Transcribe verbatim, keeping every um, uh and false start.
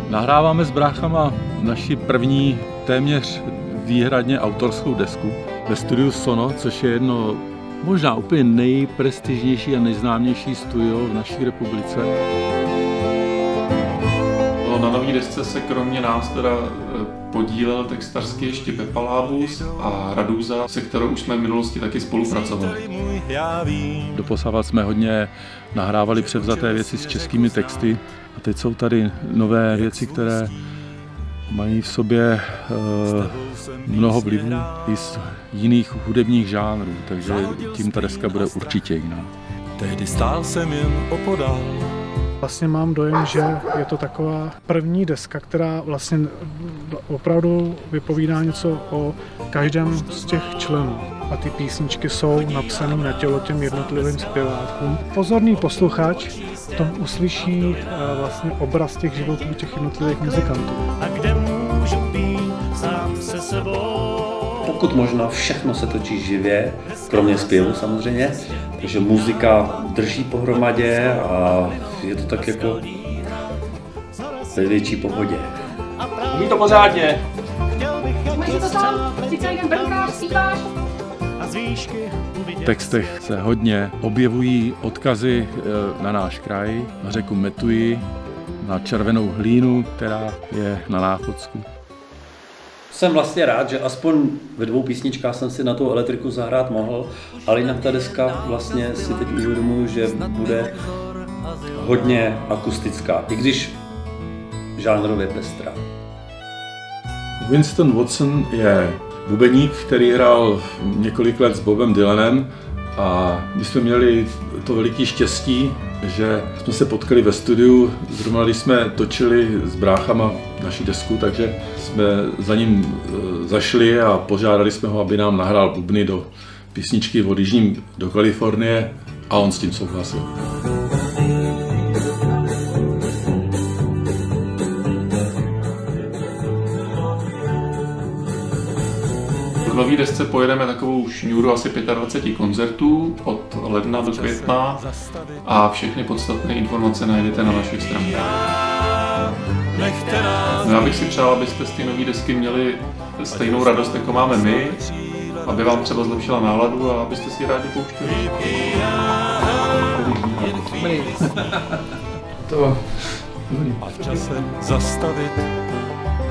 Nahráváme s bráchama naši první téměř výhradně autorskou desku ve studiu Sono, což je jedno možná úplně nejprestižnější a nejznámější studio v naší republice. Na nový desce se kromě nás teda podílel textařsky ještě Pepa Lábus a Radúza, se kterou už jsme v minulosti taky spolupracovali. Doposavat jsme hodně nahrávali převzaté věci s českými texty a teď jsou tady nové věci, které mají v sobě uh, mnoho vlivů i z jiných hudebních žánrů, takže tím ta deska bude určitě jiná. Tehdy stál jsem jen opodál. Vlastně mám dojem, že je to taková první deska, která vlastně opravdu vypovídá něco o každém z těch členů. A ty písničky jsou napsané na tělo těm jednotlivým zpěvákům. Pozorný posluchač v tom uslyší vlastně obraz těch životů těch jednotlivých muzikantů. A kde můžu být sám se sebou? Pokud možno všechno se točí živě, kromě zpěvu samozřejmě, takže muzika drží pohromadě a je to tak jako ve větší pohodě. Umí to pořádně. Máš to tam, ty celý den brnkáš, zpíváš. V textech se hodně objevují odkazy na náš kraj, na řeku Metuji, na červenou hlínu, která je na Náchodsku. Jsem vlastně rád, že aspoň ve dvou písničkách jsem si na tu elektriku zahrát mohl, ale jinak ta deska vlastně si teď uvědomuji, že bude hodně akustická, i když žánrově pestrá. Winston Watson je bubeník, který hrál několik let s Bobem Dylanem a my jsme měli to veliké štěstí, že jsme se potkali ve studiu, zrovna když jsme točili s bráchama naši desku, takže jsme za ním zašli a požádali jsme ho, aby nám nahrál bubny do písničky Od Jižní do Kalifornie a on s tím souhlasil. K nový desce pojedeme takovou šňůru asi dvacet pět koncertů od ledna do května a všechny podstatné informace najdete na našich stránkách. No, já bych si přál, abyste z té nové desky měli stejnou radost, jako máme my, aby vám třeba zlepšila náladu a abyste si ji rádi pouštěli. To a v čase zastavit